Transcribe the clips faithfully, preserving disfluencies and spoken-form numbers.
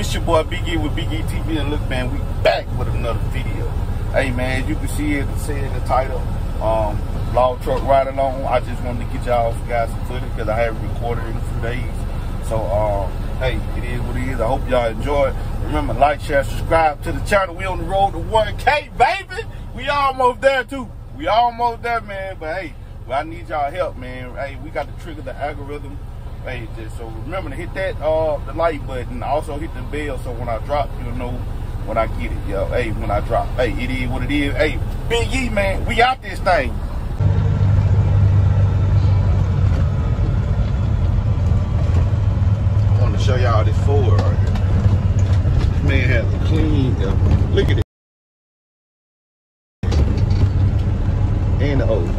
It's your boy Big E with Big E T V, and look, man, we back with another video. Hey, man, as you can see it, say in the title, um, Vlog Truck Ride Along. I just wanted to get y'all guys some footage because I haven't recorded in a few days. So, um, hey, it is what it is. I hope y'all enjoy it. Remember, like, share, subscribe to the channel. We on the road to one K, baby. We almost there, too. We almost there, man. But, hey, well, I need y'all help, man. Hey, we got to trigger the algorithm. Hey, just, so remember to hit that, uh, the like button. Also, hit the bell so when I drop, you'll know when I get it, yo. Hey, when I drop. Hey, it is what it is. Hey, Big E, man, we out this thing. I want to show y'all this Ford right here. This man has a clean, uh, look at it. And the O.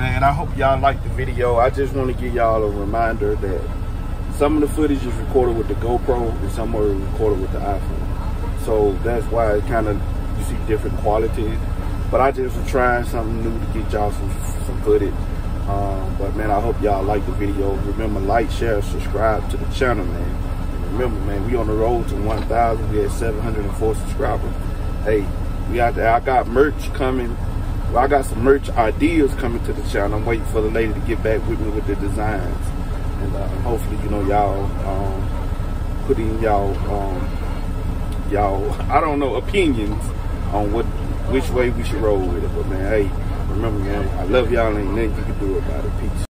man, I hope y'all like the video. I just want to give y'all a reminder that some of the footage is recorded with the GoPro and some are recorded with the iPhone. So that's why it kind of, you see different qualities. But I just was trying something new to get y'all some, some footage. Um, but man, I hope y'all like the video. Remember, like, share, subscribe to the channel, man. And remember, man, we on the road to one thousand. We had seven hundred four subscribers. Hey, we out there. I got merch coming. Well, I got some merch ideas coming to the channel. I'm waiting for the lady to get back with me with the designs. And uh, hopefully, you know, y'all um, put in y'all, um, y'all, I don't know, opinions on what, which way we should roll with it. But man, hey, remember, man, I love y'all. Ain't nothing you can do about it. Peace.